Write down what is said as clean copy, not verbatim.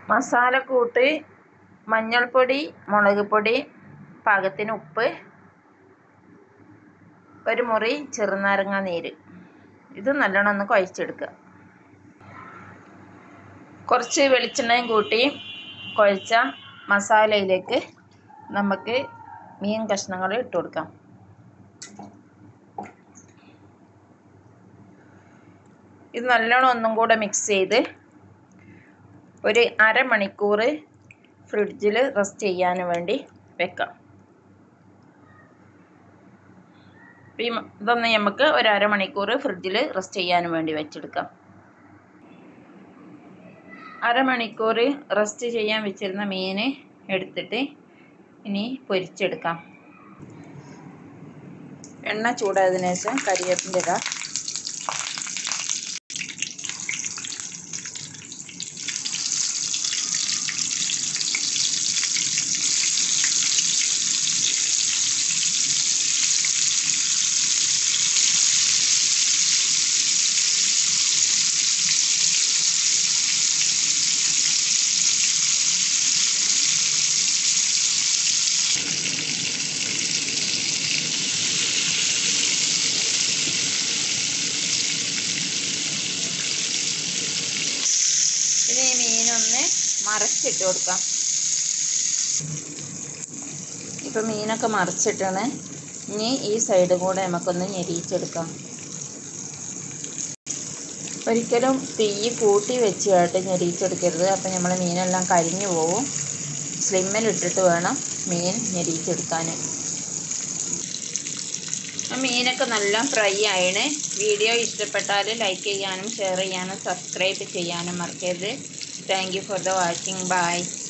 മസാലക്കൂട്ട് മഞ്ഞൾപ്പൊടി, മുളക് പൊടി, പാകത്തിന് ഉപ്പ്, ഒരു മുറി ചെറുനാരങ്ങ നീര്. ഇത് നല്ലോണം ഒന്ന് കുഴച്ചെടുക്കുക. കുറച്ച് വെളിച്ചെണ്ണയും കൂട്ടി കുഴച്ച മസാലയിലേക്ക് നമുക്ക് മീൻ കഷ്ണങ്ങൾ ഇട്ട് കൊടുക്കാം. ഇത് നല്ലോണം ഒന്നും കൂടെ മിക്സ് ചെയ്ത് ഒരു അരമണിക്കൂർ ഫ്രിഡ്ജിൽ റെസ്റ്റ് ചെയ്യാൻ വേണ്ടി വെക്കാം. ഇതൊന്ന് നമുക്ക് ഒരു അരമണിക്കൂർ ഫ്രിഡ്ജിൽ റെസ്റ്റ് ചെയ്യാൻ വേണ്ടി വെച്ചെടുക്കാം. അരമണിക്കൂർ റെസ്റ്റ് ചെയ്യാൻ വെച്ചിരുന്ന മീൻ എടുത്തിട്ട് ഇനി പൊരിച്ചെടുക്കാം. എണ്ണ ചൂടായതിനു ശേഷം കരിവേപ്പിൻ്റെ ഇല, ഇനി ഈ മീനൊന്ന് മറിച്ചിട്ട് കൊടുക്കാം. ഇപ്പം മീനൊക്കെ മറിച്ചിട്ടാണ്. ഇനി ഈ സൈഡ് കൂടെ നമുക്കൊന്ന് ഞെരിച്ചെടുക്കാം. ഒരിക്കലും തീ കൂട്ടി വെച്ചായിട്ട് ഞെരിച്ചെടുക്കരുത്. അപ്പം നമ്മൾ മീനെല്ലാം കരിഞ്ഞു പോകും. സ്ലിമ്മിലിട്ടിട്ട് വേണം മീൻ ഞെരിച്ചെടുക്കാൻ. മീനൊക്കെ നല്ല ഫ്രൈ ആണ്. വീഡിയോ ഇഷ്ടപ്പെട്ടാൽ ലൈക്ക് ചെയ്യാനും ഷെയർ ചെയ്യാനും സബ്സ്ക്രൈബ് ചെയ്യാനും മറക്കരുത്. Thank you for the watching. By.